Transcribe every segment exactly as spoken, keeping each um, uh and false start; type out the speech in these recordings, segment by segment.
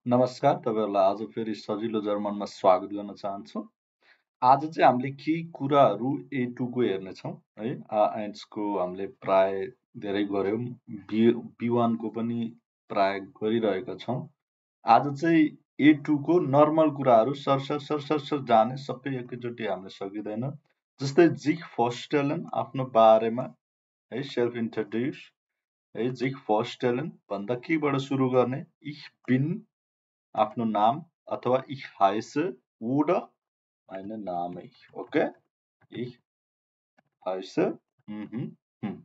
नमस्कार, तपाईहरुलाई आज फेरि सजिलो जर्मनमा स्वागत गर्न चाहन्छु। आज चाहिँ हामीले केही कुराहरू ए टू को हेर्नेछौँ है। आ एन्ड्स को हामीले प्राय धेरै गर्यौं, बी बी वन को पनि प्राय गरिरहेका छौँ। आज चाहिँ ए टू को नर्मल कुराहरू सरसर सरसर सर जाने सबै एकैचोटि हामीले सकिँदैन। जस्तै जिग फर्स्टेलन आफ्नो बारेमा है सेल्फ इन्ट्रोड्युस है। जिग फर्स्टेलन भन्दा केबाट सुरु गर्ने? इख बिन आफ्नो नाम अथवा ich heiße oder meine Name. Okay? Ich heiße mhm, hm,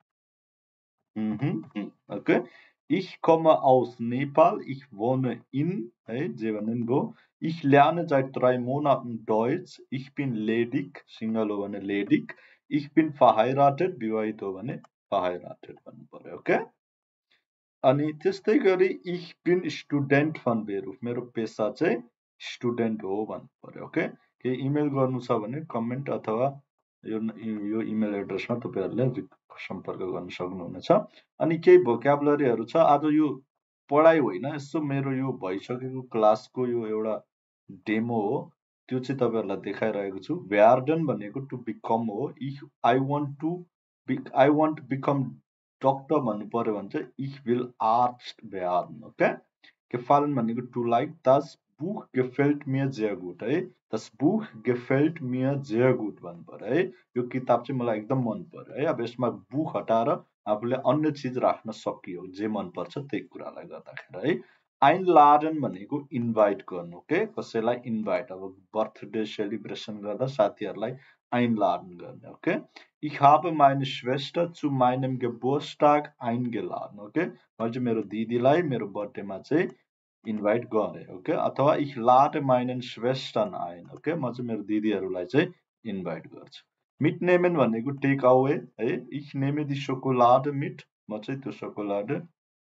mhm, hm. Okay? Ich komme aus Nepal. Ich wohne in hey, wo. Ich lerne seit drei Monaten Deutsch. Ich bin ledig. Single भने ledig. Ich bin verheiratet. विवाहित हो भने verheiratet भन्नु पर्यो. Okay? अनि त्यस्तै गरी ich bin student van Beruf, मेरो पेशा चाहिँ स्टुडेन्ट हो भन्नु पर्यो। ओके, केही इमेल गर्नु छ भने कमेन्ट अथवा यो यो इमेल एड्रेसमा तपाईहरुले सम्पर्क गर्न सक्नुहुनेछ। अनि केही भोक्याबुलरीहरु छ। आज यो पढाइ होइन, यसो मेरो यो भइसकेको क्लासको यो एउटा डेमो हो, त्यो चाहिँ तपाईहरुलाई देखाइरहेको छु। werden भनेको टु बिकम हो। If I want to I want to become doctor भन्नु पर्यो भने चाहिँ ich will Arzt werden. Okay? Gefallen भनेको to like. Das Buch gefällt mir sehr gut है। Das Buch gefällt mir sehr gut भन्नु पर्यो है। यो किताब चाहिँ मलाई एकदम मन पर्यो है। अब यसमा बुक हटाएर आफूले अन्य चीज राख्न सकियो, जे मन पर्छ त्यही कुरालाई गर्दाखेरि है। einladen भनेको इन्भाइट गर्नु। ओके, कसैलाई इन्भाइट, अब बर्थडे सेलिब्रेसन गर्दा साथीहरुलाई einladen गर्ने। Okay, ich habe meine Schwester zu meinem Geburtstag eingeladen. Okay, मैले चाहिँ मेरो दिदीलाई मेरो बर्थडेमा चाहिँ इन्भाइट गरे। ओके, अथवा ich lade meinen Schwestern ein. Okay, म चाहिँ मेरो दिदीहरुलाई चाहिँ इन्भाइट गर्छु। mitnehmen भनेको टेक अवे है। ich nehme die Schokolade mit, म चाहिँ त्यो चोकोलाडे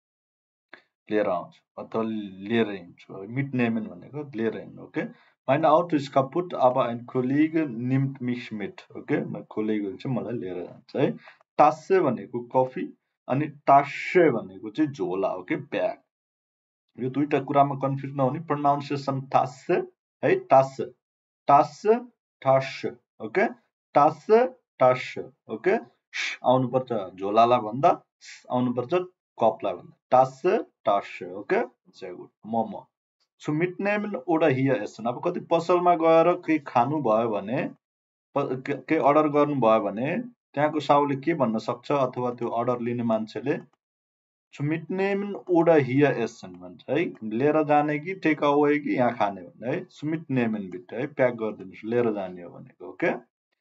लिएर आउँछु अथवा लिएर हिँड्छु। mitnehmen भनेको लिएर हिँड्नु। Okay, mein Auto ist kaputt, aber ein Kollege nimmt mich mit. Okay, म कोलेगले चाहिँ मलाई लिएर जान्छ है। Tasse भनेको कफी अनि Tasche भनेको चाहिँ झोला। Okay, bag. यो दुईटा कुरामा कन्फ्युज नहुने, प्रोनाउन्सिएसन Tasse है, Tasse, Tasse, Tasche। Okay, Tasse, Tasche। Okay, आउनु पर्छ झोलालाई भन्दा, आउनु पर्छ कपलाई भन्दा। Tasse, Tasche। Okay, sehr gut। Momo zu mitnehmen oder hier essen। अब कति पसलमा गएर केही खानु भयो भने, केही अर्डर गर्नु भयो भने त्यहाँको साउले के भन्न सक्छ अथवा त्यो अर्डर लिने मान्छेले zu mitnehmen oder hier essen भन्छ है। लिएर जाने कि टेक अवे कि यहाँ खाने भन्ने है। zu mitnehmen बिट है, प्याक गरिदिनुस्, लिएर जाने हो भनेको। ओके,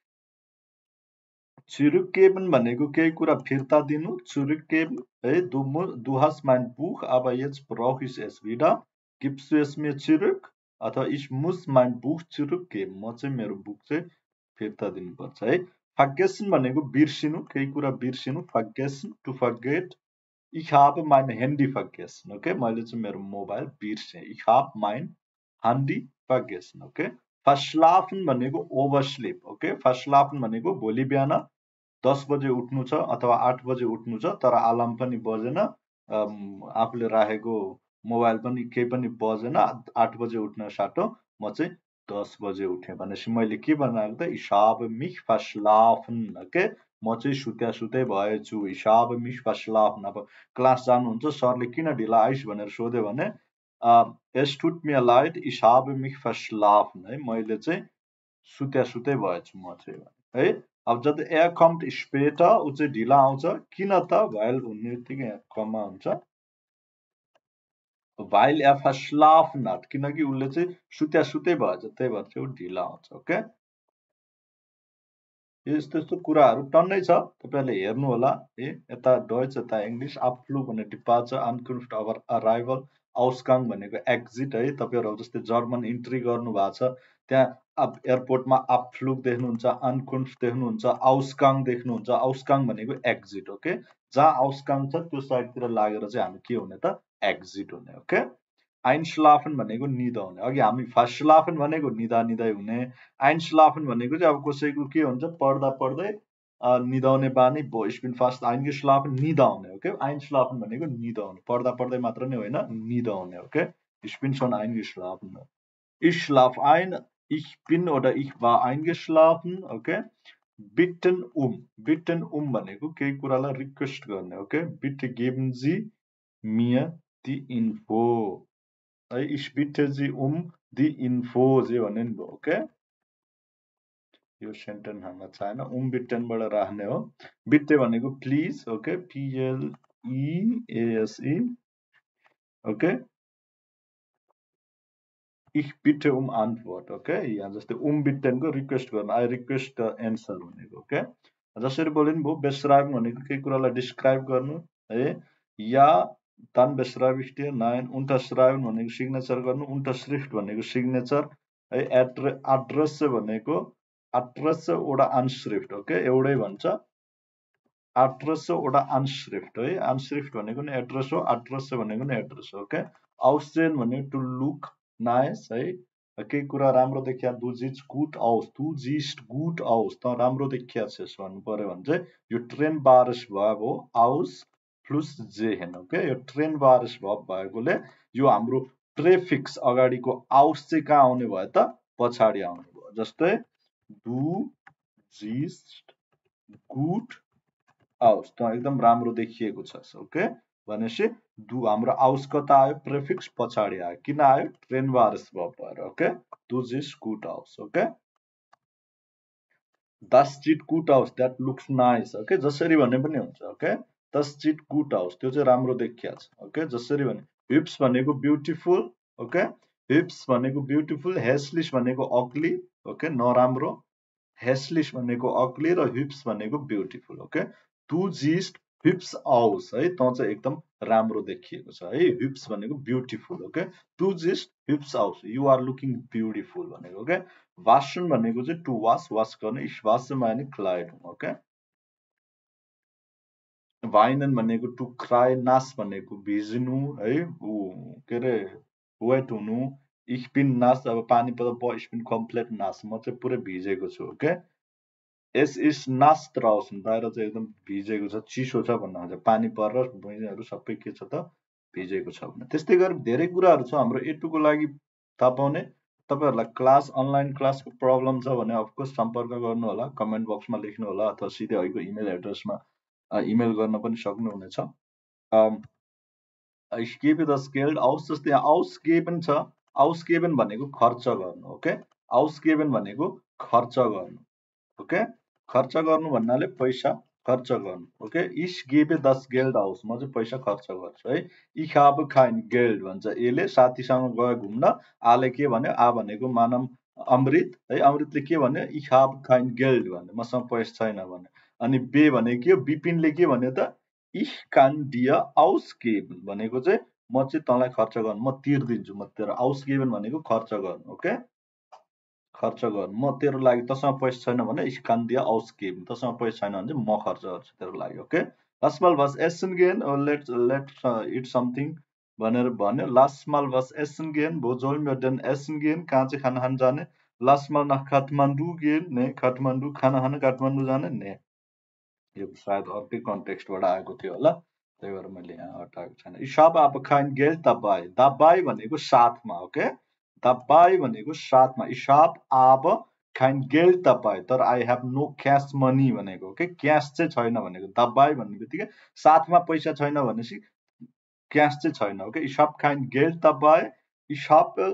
zurückgeben भनेको केही कुरा फिर्ता दिनु। zurückgeben है, du du hast mein Buch, aber jetzt brauche ich es wieder, gibst du es mir zurück, अथवा ich muss mein Buch zurückgeben, म चाहिँ मेरो बुक चाहिँ फिर्ता दिनुपर्छ है। vergessen भनेको बिर्सिनु, केही कुरा बिर्सिनु। vergessen, to forget। ich habe mein Handy vergessen। Okay, मैले चाहिँ मेरो मोबाइल बिर्से। ich habe mein Handy vergessen। Okay, verschlafen भनेको oversleep। ओके, verschlafen भनेको भोलि बिहान दस बजे उठ्नु छ अथवा आठ बजे उठ्नु छ, तर अलार्म पनि बजेन, आफूले राखेको मोबाइल पनि केही पनि बजेन, आठ बजे उठ्न साटो म चाहिँ दस बजे उठे भनेपछि मैले के बनाएको त ich habe mich verschlafen। Okay, म चाहिँ सुत्या सुतै भएछु। ich habe mich verschlafen। अब क्लास जानुहुन्छ, सरले किन ढिला आइस भनेर सोध्यो भने es tut mir leid, ich habe mich verschlafen है, मैले चाहिँ सुत्या सुतै भएछु म चाहिँ है। अब जब er kommt später, उ चाहिँ ढिला आउँछ, किन त while हुने बित्तिकै यहाँ कमा हुन्छ, while er verschlafen hat, किनकि उसले चाहिँ सुत्या सुतै भएछ, त्यही भएर चाहिँ उ ढिला आउँछ। ओके, यस्तो यस्तो कुराहरू टन्नै छ, तपाईहरुले हेर्नु होला है। यता डच, यता इंग्लिश। Abflug भने डिपार्चर, Ankunft अवर अराइभल, Ausgang भनेको एक्जिट है। तपाईहरु जस्तै जर्मन इन्ट्री गर्नु भएको छ, त्यहाँ अब एयरपोर्टमा Abflug देख्नुहुन्छ, Ankunft देख्नुहुन्छ, Ausgang देख्नुहुन्छ। Ausgang भनेको एक्जिट। ओके, जहाँ Ausgang छ त्यो साइडतिर लागेर चाहिँ हामी के हुने त एक्जिट हुने। ओके, einschlafen भनेको निदाउने। अघि हामी verschlafen भनेको निदा निदाइ हुने। einschlafen भनेको चाहिँ अब कसैको के हुन्छ, पढ्दा पढ्दै निदाउने बानी, ich bin fast eingeschlafen, निदाउने। ओके, einschlafen भनेको निदाउने, पढ्दा पढ्दै मात्र नै होइन, निदाउने। Okay, Ich bin schon eingeschlafen. Ich schlaf ein, ich bin oder ich war eingeschlafen, okay? Bitten um, bitten um भनेको केही कुरालाई रिक्वेस्ट गर्ने, okay? Bitte geben Sie mir die Info. है, ich bitte Sie um die Info जे भन्ने नि भयो, okay? यो सेन्टेन्स हाल्न चाहेन, उम बिट्टेनबाट राख्ने हो। बिट्टे भनेको please, okay? P L E A S E, okay? Ich bitte um Antwort, okay? यहाँ जस्तै उम बिट्टेनको रिक्वेस्ट गर्न, आई रिक्वेस्ट एन्सर भनेको, ओके? जसरी बोले नि भयो, बेस्क्राइब भनेको केही कुरालाई डिस्क्राइब गर्नु, है? या dan beschreibe ich dir, nein, unterschreiben भनेको सिग्नेचर गर्नु, unterschrift भनेको सिग्नेचर, है? एड्रेस भनेको एड्रेस ओडा अनश्रिफ्ट, ओके? एउटै भन्छ। एड्रेस ओडा अनश्रिफ्ट, है? अनश्रिफ्ट भनेको नि एड्रेस हो, एड्रेस भनेको नि एड्रेस हो, ओके? आउसेन भनेको टु लुक नाइस, है? केही कुरा राम्रो देखिया, दु जिज गुड आउस, दु जिस्ट गुड आउस, त राम्रो देखिया छेस भन्नु पर्यो भने चाहिँ यो ट्रेन बारिस भएब हो, आउस प्लस जे हेन, ओके? यो ट्रेन बारिस भएब भएकोले यो हाम्रो प्रेफिक्स अगाडिको आउस चाहिँ कहाँ आउने भयो त? पछाडि आउने भयो। जस्तै दु जिस्ट गुड आउस, त एकदम राम्रो देखिएको छ, ओके? भनेपछि दु हाम्रो आउस कता आयो? प्रेफिक्स पछाडि आयो। किन आयो? ट्रेन बारिस भएब भएर, ओके? दु जिस्ट गुड आउस, okay? Das sieht gut aus, that looks nice, okay? जसरी भने पनि हुन्छ, okay? Das sieht gut aus, त्यो चाहिँ राम्रो देखिया छ, ओके? जसरी भने hips भनेको ब्युटिफुल, ओके? hips भनेको ब्युटिफुल, hässlich भनेको अग्ली, ओके? नराम्रो, hässlich भनेको अग्ली र hips भनेको beautiful, okay? Du siehst hips aus, है? त चाहिँ एकदम राम्रो देखिएको छ, है? hips भनेको beautiful, okay? Du siehst hips aus, you are looking beautiful भनेको, ओके? वासन भनेको चाहिँ टु वास, वास गर्ने, ich wasche meine Kleidung, okay? वाइनन भनेको टु क्राई, नास भनेको भिज्नु, है? उ के रे वेट हुनु, ich bin nass, अब पानी पर्दा ब ich bin komplett nass, म चाहिँ पुरै भिजेको छु, okay? Es ist nass draußen, बाहिर चाहिँ एकदम भिजेको छ, चिसो छ भन्न खोज्छ, पानी परेर भुइँहरू सबै के छ त? भिजेको छ भने। त्यस्तै गरी धेरै कुराहरू छ हाम्रो ए टू को लागि थाहा पाउने। तपाईहरुलाई क्लास अनलाइन क्लासको प्रब्लम छ भने अफकोर्स सम्पर्क गर्नु होला, कमेन्ट बक्समा लेख्नु होला अथवा सिधै अहिलेको इमेल एड्रेसमा इमेल गर्न पनि सक्नुहुनेछ। अम Ich gebe das Geld aus, जस्तै यहाँ ausgeben छ, ausgeben भनेको खर्च गर्नु, ओके? Ausgeben भनेको खर्च गर्नु, ओके? खर्च गर्नु भन्नाले पैसा खर्च गर्नु, okay? Ich gebe das Geld aus, म चाहिँ पैसा खर्च गर्छु, है? Ich habe kein Geld भन्छ एले, साथीसँग गयो घुम्न, आले के भन्यो? आ भनेको मानम अमृत, है? अमृतले के भन्यो? Ich habe kein Geld भन्यो, मसँग पैसा छैन भन्यो। अनि बे भनेको के हो? बिपिनले के भन्यो त? Ich kann dir ausgeben भनेको चाहिँ म चाहिँ तँलाई खर्च गर्नु, म तिर्दिन्छु, म तेरो ausgeben भनेको खर्च गर्नु, ओके? खर्च गर्नु, म तेरो लागि तसँग पैसा छैन भने ich kann dir ausgeben, तसँग पैसा छैन भने चाहिँ म खर्च गर्छु तेरो लागि, okay? Lass mal was essen gehen, or let let uh, eat something भनेर भन्यो। Lass mal was essen gehen, wo sollen wir denn essen gehen? कहाँ चाहिँ खाना खान जाने? Lass mal nach Kathmandu gehen, ने काठमाडौँ खाना खान काठमाडौँ जाने, ने यो सायद अर्कै कन्टेक्स्टबाट आएको थियो होला, त्यही भएर मैले यहाँ हटाएको छैन। Ich habe aber kein Geld dabei, dabei भनेको साथमा, ओके? dabei भनेको साथमा, ich habe aber kein Geld dabei, तर I have no cash money भनेको, ओके? क्याश चाहिँ छैन भनेको, dabei भन्नेबित्तिकै साथमा पैसा छैन भनेपछि क्याश चाहिँ छैन, okay? Ich habe kein Geld dabei, ich habe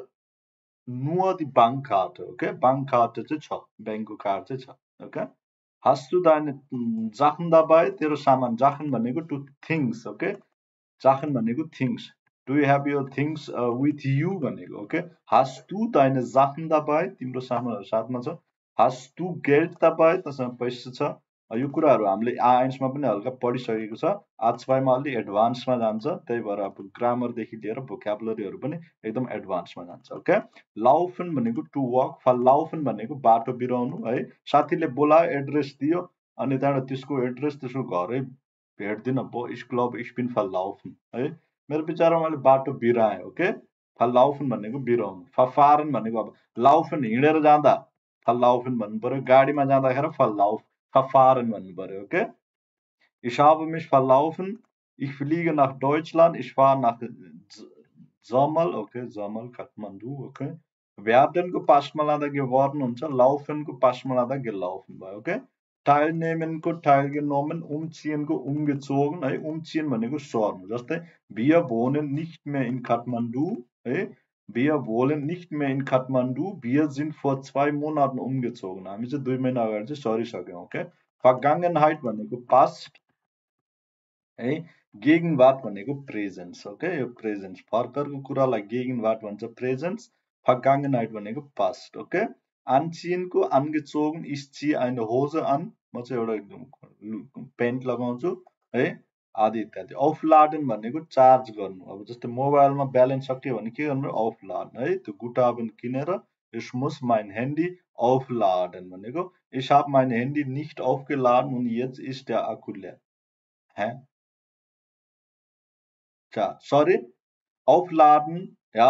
nur die Bankkarte, okay? Bankkarte चाहिँ छ, ब्याङ्कको कार्ड चाहिँ छ, okay? Hast du deine Sachen dabei? तेरो सामान, Sachen भनेको to things, okay? Sachen भनेको things. Do you have your things uh, with you भनेको, okay? Hast du deine Sachen dabei? तिम्रो सामानहरु साथमा छ। Hast du Geld dabei? तसँग पैसा छ। यो कुराहरु हामीले आइन्समा पनि हल्का पढिसकेको छ। आज मा अलि एडभान्समा जान्छ, त्यही भएर अब ग्रामर देखि लिएर भोक्याबुलरीहरु पनि एकदम एडभान्समा जान्छ, ओके? Laufen भनेको to walk, verlaufen भनेको बाटो बिराउनु, है? साथीले बोलायो, एड्रेस दियो, अनि त्यहाँबाट त्यसको एड्रेस त्यसको घरै भेट्दिन भो, ich glaube ich bin verlaufen, है? मेरो विचारमा मैले बाटो बिराएँ, ओके? verlaufen भनेको बिराउनु, verfahren भनेको अब laufen हिँडेर जाँदा verlaufen भन्नु पर्यो, गाडीमा जाँदाखेरि verlauf verfahren भन्नु पर्यो, okay? Ich habe mich verlaufen, ich fliege nach Deutschland, ich fahre nach Jamal okay Jamal Kathmandu okay व्यार्डनको पास्टमा लाँदा geworden हुन्छ लाउफेनको पास्टमा लाँदा gelaufen भयो ओके teilnehmenको teilgenommen umziehनको umgezogen है umziehen भनेको सर्नु जस्तै wir wohnen nicht mehr in Kathmandu है wir wohnen nicht mehr in Kathmandu wir sind vor zwei Monaten umgezogen हामी चाहिँ दुई महिना अगाडि चाहिँ सरिसक्यौं ओके Vergangenheit भनेको past है Gegenwart भनेको presence ओके यो presence भर्खरको कुरालाई Gegenwart भन्छ presence Vergangenheit भनेको past ओके Anziehen को angezogen ich ziehe eine Hose an म चाहिँ एउटा पेन्ट लगाउँछु है आदि इत्यादि aufladen भनेको चार्ज गर्नु अब जस्तै मोबाइलमा ब्यालेन्स सकियो भने के गर्नु aufladen है त्यो Guthaben किनेर ich muss mein Handy aufladen भनेको ich habe mein Handy nicht aufgeladen und jetzt ist der Akku leer hä Tja, sorry aufladen ja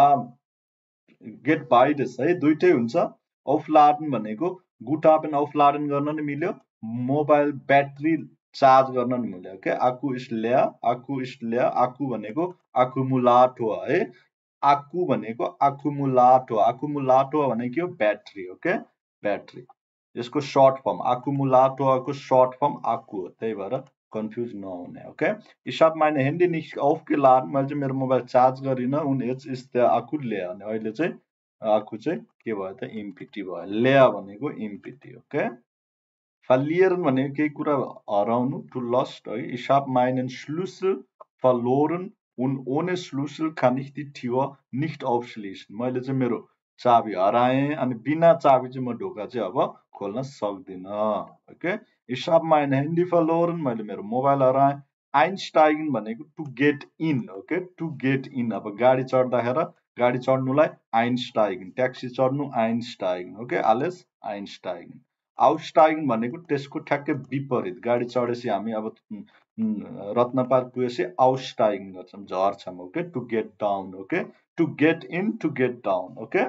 get beides है दुईटै हुन्छ aufladen भनेको Guthaben aufladen गर्न नि मिल्यो मोबाइल ब्याट्री चार्ज गर्न नि मिल्यो okay Akku ist leer Akku ist leer Akku भनेको accumulator है Akku भनेको accumulator accumulator भनेको के हो ब्याट्री ओके ब्याट्री यसको सर्ट फर्म accumulator को सर्ट फर्म Akku हो त्यही भएर कन्फ्युज नहुने okay Ich habe meine Handy nicht aufgeladen मैले चाहिँ मेरो मोबाइल चार्ज गरिन und jetzt ist der Akku leer अनि अहिले चाहिँ Akku चाहिँ के भयो त empty भयो leer भनेको empty ओके verlieren भनेको केही कुरा हराउनु to lost है Ich habe meinen Schlüssel verloren und ohne Schlüssel kann ich die Tür nicht aufschließen मैले चाहिँ मेरो चाबी हराएँ अनि बिना चाबी चाहिँ म ढोका चाहिँ अब खोल्न सक्दिन okay Ich habe mein Handy verloren मैले मेरो मोबाइल हराएँ einsteigen भनेको to get in okay to get in अब गाडी चढ्दाखेरि गाडी चढ्नुलाई einsteigen ट्याक्सी चढ्नु einsteigen okay alles einsteigen aussteigen भनेको त्यसको ठ्याक्कै विपरीत गाडी चढेपछि हामी अब रत्नपार्क पुगेपछि aussteigen गर्छौं झर्छौं okay to get down okay to get in to get down okay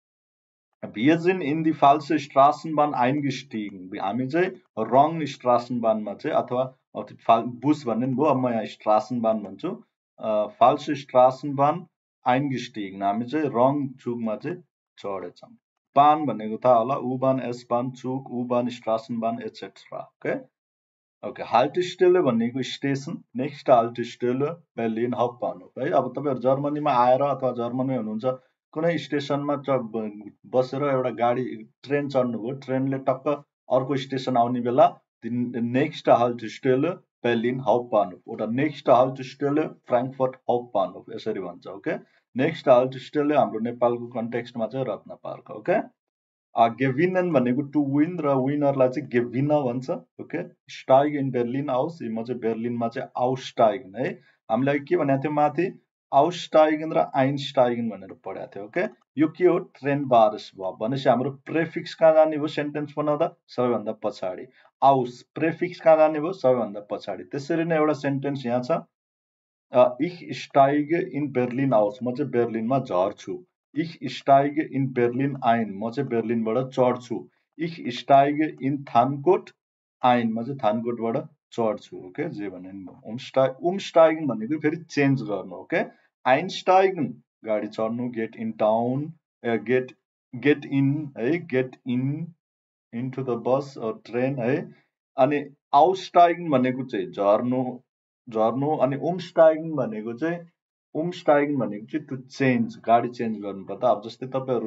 Wir sind in die falsche Straßenbahn eingestiegen. हामी चाहिँ wrong Straßenbahnमा चाहिँ अथवा बुस भन्ने नि भयो अब म यहाँ Straßenbahn भन्छु falsche Straßenbahn eingestiegen हामी चाहिँ wrong चुकमा चाहिँ चढेछौं Bahn भनेको थाहा होला U-Bahn S-Bahn चुक U-Bahn Straßenbahn et cetera okay okay Haltestelle भनेको station next Haltestelle Berlin Hauptbahnhof है अब तपाईहरु जर्मनीमा आएर अथवा जर्मनीमा हुनुहुन्छ कुनै स्टेसनमा बसेर एउटा गाडी ट्रेन चढ्नुभयो ट्रेनले टक्क अर्को स्टेसन आउने बेला next Haltestelle Berlin Hauptbahnhof oder next Haltestelle Frankfurt Hauptbahnhof यसरी भन्छ ओके नेक्स्ट Haltestelle हाम्रो नेपालको कन्टेक्स्टमा चाहिँ रत्नपार्क ओके gewinnen भनेको to win र विनरलाई चाहिँ gewinner भन्छ okay steig in Berlin aus म चाहिँ बेर्लिनमा चाहिँ aussteigen है हामीलाई के भनेको थियो माथि aussteigen र einsteigen भनेर पढाएको थियो ओके यो के हो ट्रेन बारस भयो भनेपछि हाम्रो प्रेफिक्स कहाँ जाने भयो सेन्टेन्स बनाउँदा सबैभन्दा पछाडी aus प्रेफिक्स कहाँ जाने भयो सबैभन्दा पछाडी त्यसरी नै एउटा सेन्टेन्स यहाँ छ ich steige in Berlin aus म चाहिँ बेर्लिनमा झर्छु Ich steige in Berlin ein म चाहिँ बेर्लिनबाट चढ्छु Ich steige in Thankot ein म चाहिँ थानकोटबाट चढ्छु ओके जे भने नि umsteigen umsteigen भनेको फेरि चेन्ज गर्नु ओके einsteigen गाडी चढ्नु get in town get get in है get in into the bus or train है अनि aussteigen भनेको चाहिँ झर्नु झर्नु अनि umsteigen भनेको चाहिँ umsteigen भनेको चाहिँ टु चेन्ज गाडी चेन्ज गर्नु पर्दा अब जस्तै तपाईहरु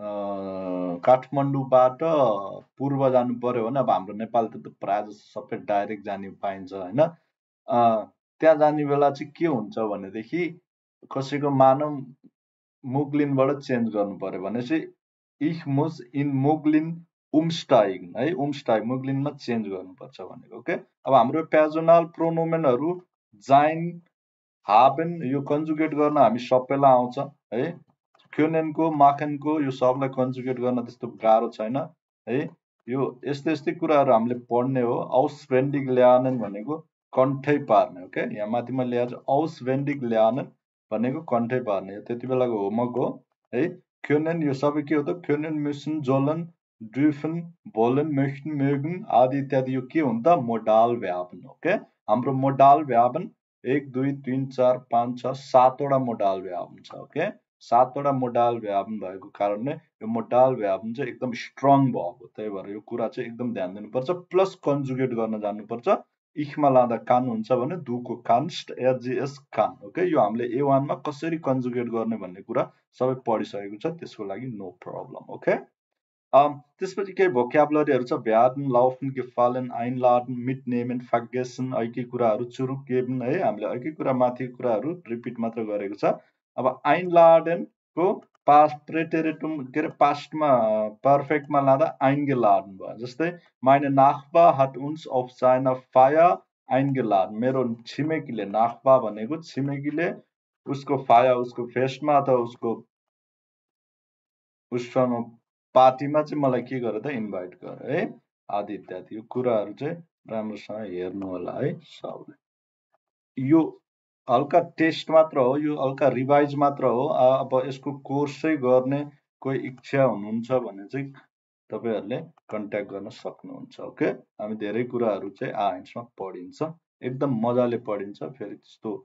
काठमाडौँबाट पूर्व जानु पर्यो भने अब हाम्रो नेपाल त प्राय जस्तो सबै डाइरेक्ट जाने पाइन्छ हैन त्यहाँ जाने बेला चाहिँ के हुन्छ भनेदेखि कसैको मानव मुगलिनबाट चेन्ज गर्नु पर्यो भनेपछि ich muss in Muglin umsteigen है umsteigen मुगलिनमा चेन्ज गर्नुपर्छ भनेको ओके अब हाम्रो पेजोनल प्रोनोमेनहरु sein haben यो कन्जुगेट गर्न हामी सबैलाई आउँछ है können को machen को यो सबलाई कन्जुगेट गर्न त्यस्तो गाह्रो छैन है यो यस्तै यस्तै कुराहरु हामीले पढ्ने हो auswendig lernen भनेको कण्ठै पार्ने ओके यहाँ माथि म लेखेको छु auswendig lernen भनेको कण्ठै पार्ने त्यति बेलाको होमवर्क हो है können यो सबै के हो त können müssen sollen dürfen wollen möchten mögen आदि इत्यादि यो के हुन्छ मोडाल verben ओके हाम्रो मोडाल verben एक दुई तीन चार पाँच छ सातवटा मोडाल भ्याबन छ ओके सातवटा मोडाल भ्याबन भएको कारणले यो मोडाल भ्याबन चाहिँ एकदम स्ट्रङ भएको त्यही भएर यो कुरा चाहिँ एकदम ध्यान दिनुपर्छ प्लस कन्जुगेट गर्न जान्नुपर्छ इखमा लाँदा कान हुन्छ भने दुको कान्स्ट एजीएस कान ओके यो हामीले ए वन मा कसरी कन्जुगेट गर्ने भन्ने कुरा सबै पढिसकेको छ त्यसको लागि नो प्रब्लम ओके Um, त्यसपछि केही भोक्याबुलरीहरू छ भ्याडन लाउफन गेफालन आइनलाडन मिटनेमेन फागेसन ऐकै कुराहरू चुरुक गेबन है हामीले ऐकै कुरा माथि कुराहरू रिपिट मात्र गरेको छ अब आइनलाडनको पास्ट प्रेटेरेटुम के अरे पास्टमा पर्फेक्टमा लाँदा आइनगेलाडन भयो जस्तै माइने नाखबा हाट उन्स अफ चाइना फाया आइनगेलाडन मेरो छिमेकीले नाखबा भनेको छिमेकीले उसको फाया उसको फेस्टमा अथवा उसको उससँग पार्टीमा चाहिँ मलाई के गरे त इन्भाइट गरे है आदि इत्यादि यो कुराहरू चाहिँ राम्रोसँग हेर्नु होला है सबले यो हल्का टेस्ट मात्र हो यो हल्का रिभाइज मात्र हो अब यसको कोर्स चाहिँ गर्ने कोही इच्छा हुनुहुन्छ भने चाहिँ तपाईहरुले कन्ट्याक्ट गर्न सक्नुहुन्छ ओके हामी धेरै कुराहरू चाहिँ आइन्समा पढिन्छ एकदम मजाले पढिन्छ फेरि त्यस्तो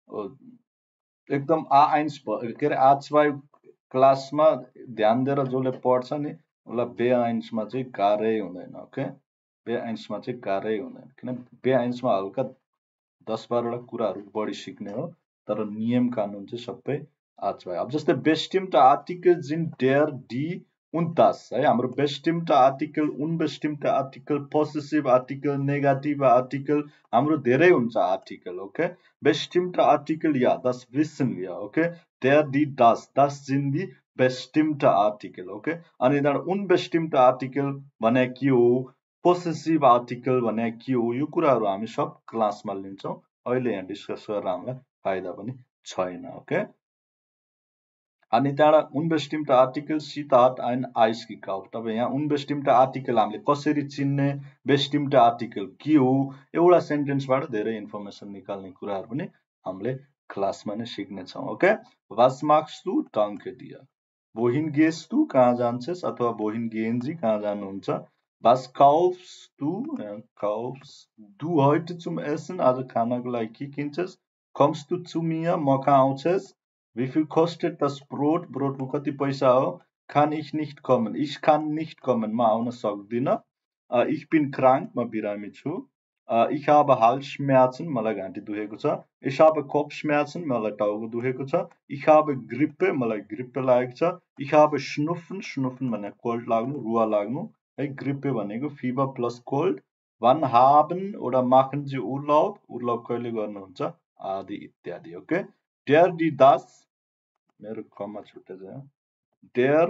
एकदम आ आइन्स के अरे आजबाई क्लासमा ध्यान दिएर जसले पढ्छ नि उसलाई बे आइन्समा चाहिँ गाह्रै हुँदैन ओके बे आइन्समा चाहिँ गाह्रै हुँदैन किन बे आइन्समा हल्का दस बाह्रवटा कुराहरू बढी सिक्ने हो तर नियम कानुन चाहिँ सबै आजबाई अब जस्तै बेस्टिम्ड आर्टिकल्स इन डेयर डी उन्तास है हाम्रो बेस्टिम्ड आर्टिकल उनबेस्टिम्ड article possessive article negative article हाम्रो धेरै हुन्छ आर्टिकल ओके बेस्टिम्ड आर्टिकल या दस विसन या ओके डेयर डी दस दस जिन दी बेस्टिम्ड आर्टिकल ओके अनि त्यहाँबाट उनबेस्टिम्ड आर्टिकल भने के हो पोसेसिभ आर्टिकल भने के हो यो कुराहरू हामी सब क्लासमा लिन्छौँ अहिले यहाँ डिस्कस गरेर हामीलाई फाइदा पनि छैन ओके अनि त्यहाँबाट उनबेस्टिम्ड आर्टिकल सितात एन्ड आइस की काउ तपाईँ यहाँ उनबेस्टिम्ड आर्टिकल हामीले कसरी चिन्ने बेस्टिम्ड आर्टिकल के हो एउटा सेन्टेन्सबाट धेरै इन्फर्मेसन निकाल्ने कुराहरू पनि हामीले क्लासमा नै सिक्नेछौँ ओके वास मार्क्स टु टङ्के दिया बोहिन गेस टु कहाँ जान्छस् अथवा बोहिन गेन्जी कहाँ जानुहुन्छ वास काउफ्स टु काउफ्स डु heute zum essen आज खानाको लागि के किन्छस् कम्स टु zu mir म कहाँ आउँछस् Wie viel kostet das Brot? ब्रोडको कति पैसा हो? Kann ich nicht kommen. Ich kann nicht kommen. म आउन सक्दिनँ. Uh, ich bin krank. म बिरामी छु. Uh, ich habe Halsschmerzen. मलाई घाँटी दुखेको छ. Ich habe Kopfschmerzen. मलाई टाउको दुखेको छ. Ich habe Grippe. मलाई ग्रिप्पे लागेको छ. Ich habe Schnupfen. Schnupfen भने कोल्ड लाग्नु, रुवा लाग्नु. है ग्रिप्पे भनेको fever plus cold. Wann haben oder machen Sie Urlaub? Urlaub कहिले गर्नुहुन्छ? आदि इत्यादि. ओके Der die das मेरो कमा छुट्टै छ Der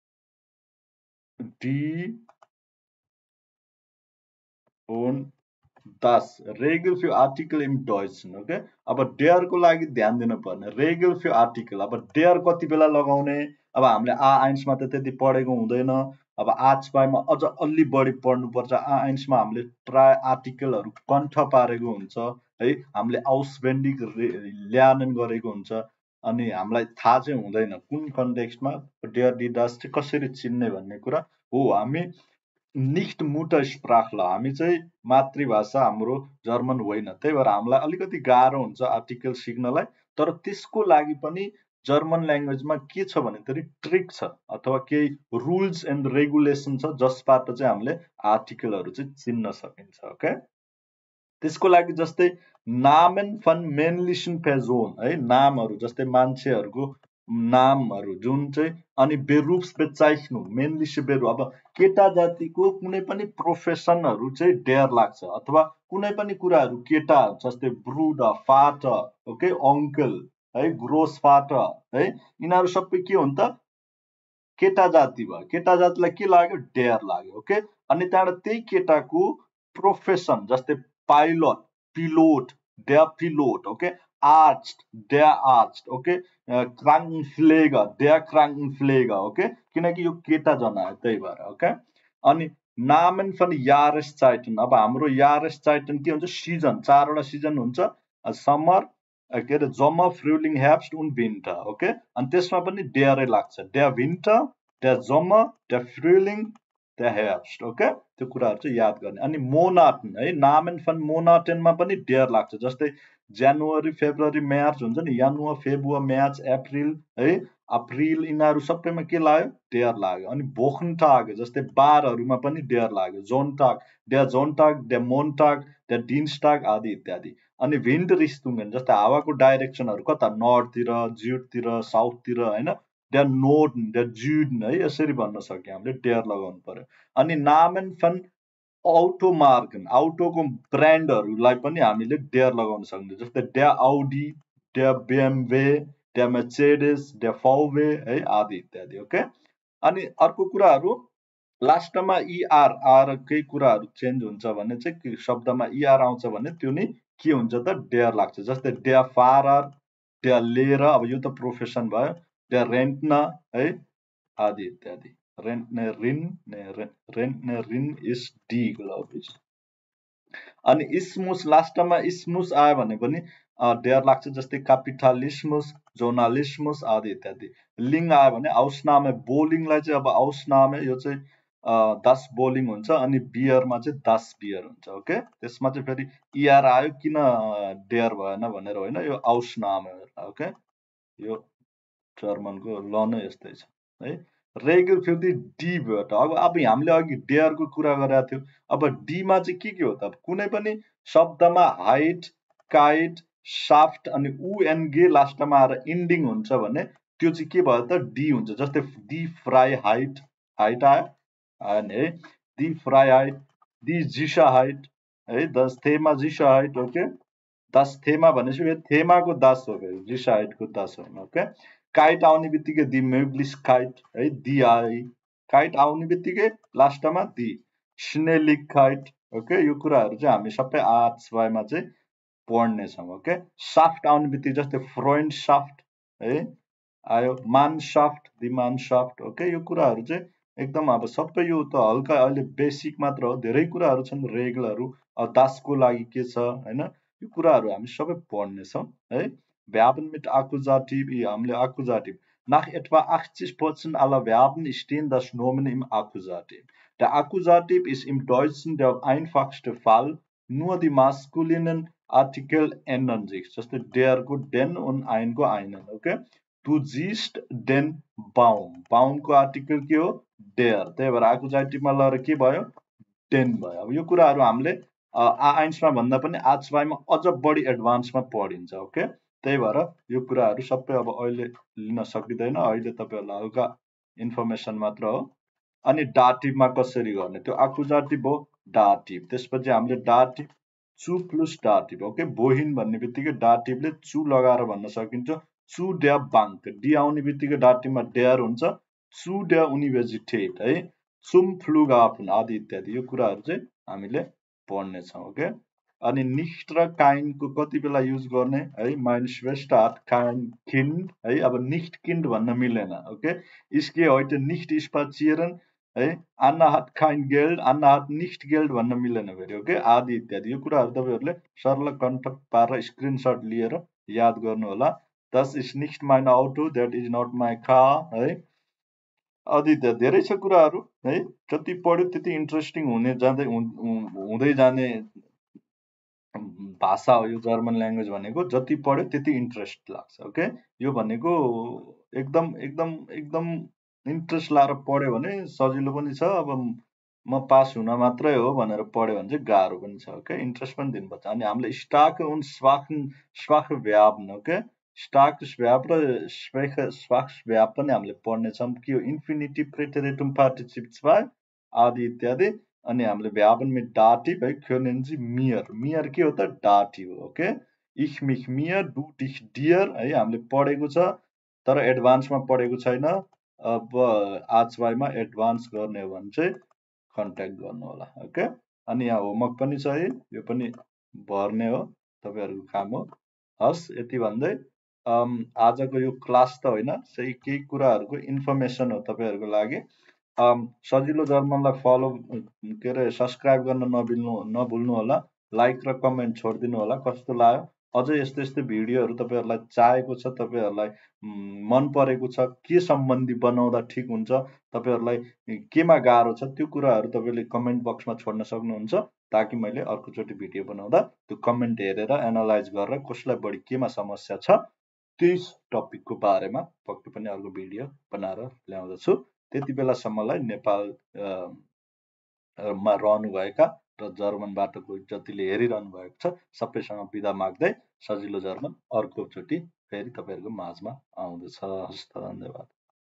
die und das Regel für Artikel im Deutschen okay अब der को लागि ध्यान दिन पर्ने Regel für Artikel अब der कति बेला लगाउने अब हामीले आ आइन्समा त त्यति पढेको हुँदैन अब आजबाईमा अझ अलि बढी पढ्नु पर्छ आ आइन्समा हामीले प्राय आर्टिकलहरु कण्ठ पारेको हुन्छ है हामीले आउसभेन्डिक ल्यार्न गरेको हुन्छ अनि हामीलाई थाहा चाहिँ हुँदैन कुन कन्टेक्स्टमा डेयर डी दास चाहिँ कसरी चिन्ने भन्ने कुरा हो हामी निफ्ट मुटरस्प्राखला हामी चाहिँ मातृभाषा हाम्रो जर्मन होइन त्यही भएर हामीलाई अलिकति गाह्रो हुन्छ आर्टिकल सिक्नलाई तर त्यसको लागि पनि जर्मन ल्याङ्ग्वेजमा के छ भने ट्रिक छ अथवा केही रुल्स एन्ड रेगुलेसन छ जसबाट चाहिँ हामीले आर्टिकलहरु चाहिँ चिन्न सकिन्छ ओके त्यसको लागि जस्तै नामेन फन मेनलिसन पेजोन है नामहरु जस्तै मान्छेहरुको नामहरु जुन चाहिँ अनि बेरुप्स बेचाइख्नु मेनलिस बेरु अब केटा जातिको कुनै पनि प्रोफेसनहरु चाहिँ डेयर लाग्छ अथवा कुनै पनि कुराहरु केटा जस्तै ब्रुड फाट ओके अंकल है ग्रोस फाट है यिनीहरु सबै के हुन् त केटा जाति भयो केटा जातिलाई के लाग्यो डेयर लाग्यो ओके अनि त्यहाँबाट त्यही केटाको प्रोफेसन जस्तै पाइलट पिलोट der Pilot ओके आर्स्ट der आर्स्ट ओके क्राङ्कन्फ्लेगर der क्राङ्कन्फ्लेगर ओके किनकि यो केटा जना हो त्यही भएर ओके अनि नामेन फन यारेसचाइटन अब हाम्रो यारेसचाइटन के हुन्छ सिजन चारवटा सिजन हुन्छ समर के अरे जम्मा फ्रुलिङ हेर्ब्स्ट उन विन्टर ओके अनि त्यसमा पनि डेयरै लाग्छ der विन्टर der जम्मा der फ्रुलिङ der हेर्ब्स्ट ओके त्यो कुराहरु चाहिँ याद गर्ने अनि मोनाटन है नामेन फन मोनाटनमा पनि डेयर लाग्छ जस्तै जनवरी फेब्रुअरी मार्च हुन्छ नि, जनवरी फेब्रुअरी मार्च अप्रिल है, अप्रिल यिनीहरू सबैमा के लाग्यो, डेयर लाग्यो। अनि भोखन्टाग जस्तै बारहरूमा पनि डेयर लाग्यो, जोन्टाग, डे जोन्टाग, डे मोन्टाग, डे डिन्सटाग आदि इत्यादि। अनि विन्ड रिस्टुङ्गन जस्तै हावाको डाइरेक्सनहरू कता, नर्थतिर, जुटतिर, साउथतिर होइन, डे नोर्थ, डे जुड है, यसरी भन्न सक्यो हामीले, डेयर लगाउनु पर्यो। अनि नामेन फन अटोमार्गन, अटोको ब्रान्डहरूलाई पनि हामीले डेयर लगाउन सक्छौँ, जस्तै डे आउडी, डे बिएमवे, डे मर्सिडिज, डे फौवे है आदि इत्यादि। ओके, अनि अर्को कुराहरू लास्टमा इआर आरकै कुराहरू चेन्ज हुन्छ भने चाहिँ शब्दमा इआर आउँछ भने त्यो नि के हुन्छ त, डेयर लाग्छ। जस्तै डे फारर, डे लेर, अब यो त प्रोफेसन भयो, डे रेन्टन है आदि इत्यादि। रेन्टने रिन रेन्टने रिन इज डी ग्लोबिस। अनि इस्मुस, लास्टमा इस्मुस आयो भने पनि डेयर लाग्छ, जस्तै क्यापिटलिस्मुस, जोर्नालिस्मुस आदि इत्यादि। लिङ आयो भने आउसनामे, बोलिङलाई चाहिँ अब आउसनामे यो चाहिँ दस बोलिङ हुन्छ, अनि बियरमा चाहिँ दस बियर हुन्छ। ओके, त्यसमा चाहिँ फेरि इआर आयो, किन डेयर भएन भनेर होइन, यो आउसनामे। ओके, यो जर्मनको ल नै यस्तै छ है। रेगुलर फेरि डी भयो त। अब अब हामीले अघि डेयरको कुरा गरेका थियौँ, अब डीमा चाहिँ के के हो त, कुनै पनि शब्दमा हाइट, काइट, साफ्ट अनि उ एन गे लास्टमा आएर इन्डिङ हुन्छ भने त्यो चाहिँ के भयो त, डी हुन्छ। जस्तै डी फ्राई हाइट, हाइट आयो आयो नि है, डी फ्राई हाइट, डी जिसा हाइट है, दस थेमा जिसा हाइट। ओके, दस थेमा भनेपछि यो थेमाको दस हो, फेरि जिसा हाइटको दस होइन। ओके, काइट आउने बित्तिकै दि मेग्लिस काइट है, दि आई, काइट आउने बित्तिकै लास्टमा दि स्नेलिक काइट। ओके, यो कुराहरू चाहिँ हामी सबै आठमा चाहिँ पढ्नेछौँ। ओके, साफ्ट आउने बित्तिकै जस्तै फ्रोइन्ड साफ्ट है आयो, मान साफ्ट, दि मान साफ्ट। ओके, यो कुराहरू चाहिँ एकदम अब सबै यो त हल्का अहिले बेसिक मात्र हो, धेरै कुराहरू छन् रेगुलरहरू, दासको लागि के छ होइन, यो कुराहरू हामी सबै पढ्नेछौँ है। Wir haben mit Akkusativ, hier haben wir Akkusativ. Nach etwa achtzig Prozent aller Verben stehen das Nomen im Akkusativ. Der Akkusativ ist im Deutschen der einfachste Fall, nur die maskulinen Artikel ändern sich. Das ist der को den und ein को einen. Okay? Du siehst den Baum. Baum को article के हो, der. त्यही भएर Akkusativमा लगेर के भयो, den भयो। अब यो कुराहरू हामीले आइन्समा भन्दा पनि आचवाईमा अझ बढी एडभान्समा पढिन्छ। ओके, त्यही भएर यो कुराहरू सबै अब अहिले लिन सकिँदैन, अहिले तपाईहरुलाई हल्का इन्फर्मेसन मात्र हो। अनि डाटिभमा कसरी गर्ने, त्यो आकुजाटिभ हो, डाटिभ। त्यसपछि हामीले डाटिभ चु प्लस डाटिभ। ओके, बोहिन भन्ने बित्तिकै डाटिभले चु लगाएर भन्न सकिन्छ, चु ड्या बाङ्क, डी आउने बित्तिकै डाटिभमा ड्यार हुन्छ, चु ड्या युनिभर्सिटेट है, सुम फ्लुगाफन आदि इत्यादि। यो कुराहरू चाहिँ हामीले पढ्नेछौँ। ओके, अनि निष्ट र काइन्डको कति बेला युज गर्ने है, माइन्सवेस्टाट काइन किन्ड है, अब निष्ट किन्ड भन्न मिलेन। ओके, इसके heute nicht spazieren है, अन्ना हात काइन गेल्ड, अन्ना हात निष्ट गेल्ड भन्न मिलेन फेरि। ओके, आदि इत्यादि। यो कुराहरू तपाईहरुले सरल कण्ठ पारेर स्क्रिनशट लिएर याद गर्नु होला। दस इज निष्ट माइन अटो, that is not my car है, आदि धेरै छ कुराहरू है। जति पढ्यो त्यति इन्ट्रेस्टिङ हुने जाँदै हुँदै जाने भाषा हो यो जर्मन ल्याङ्ग्वेज भनेको। जति पढ्यो त्यति इन्ट्रेस्ट लाग्छ। ओके, यो भनेको एकदम एकदम एकदम इन्ट्रेस्ट लाएर पढ्यो भने सजिलो पनि छ, अब म पास हुन मात्रै हो भनेर पढ्यो भने चाहिँ गाह्रो पनि छ। ओके, इन्ट्रेस्ट पनि दिनुपर्छ। अनि हामीले स्टार्क उन स्वाख स्वाख भ्याब, ओके, स्टार्क भ्याब र स्वेख स्वाख भ्याब पनि हामीले पढ्नेछौँ। के हो, इन्फिनिटिभ, प्रेटेरिटम, पार्टिसिप zwei आदि इत्यादि। अनि हामीले भ्याबन में डाटिभ है, können Sie mir, mir के हो त, डाटिभ हो। Okay, ich mich mir, du dich dir है, हामीले पढेको छ तर एडभान्समा पढेको छैन। अब आचवाईमा एडभान्स गर्ने हो भने चाहिँ कन्ट्याक्ट गर्नु होला। ओके, अनि यहाँ होमवर्क पनि छ है, यो पनि भर्ने हो, तपाईहरुको काम हो। हस्, यति भन्दै आजको यो क्लास त होइन, सही केही कुराहरुको इन्फर्मेसन हो तपाईहरुको लागि। सजिलो जर्मनलाई फलो के अरे सब्सक्राइब गर्न नबिल्नु नभुल्नु होला, लाइक र कमेन्ट छोडिदिनु होला। कस्तो लाग्यो, अझै यस्तो यस्तो भिडियोहरू तपाईहरुलाई चाहेको छ, तपाईहरुलाई मन परेको छ, के सम्बन्धी बनाउँदा ठिक हुन्छ, तपाईहरुलाई केमा गाह्रो छ, त्यो कुराहरू तपाईले कमेन्ट बक्समा छोड्न सक्नुहुन्छ। ताकि मैले अर्कोचोटि भिडियो बनाउँदा त्यो कमेन्ट हेरेर एनालाइज गरेर कसलाई बढी केमा समस्या छ त्यही टपिकको बारेमा पक्कै पनि अर्को भिडियो बनाएर ल्याउँदछु। त्यति बेलासम्मलाई नेपाल मा रहनुभएका र जर्मनबाट जतिले हेरिरहनु भएको छ सबैसँग बिदा माग्दै सजिलो जर्मन अर्कोचोटि फेरि तपाईँहरूको माझमा आउँदछ। हस् त, धन्यवाद।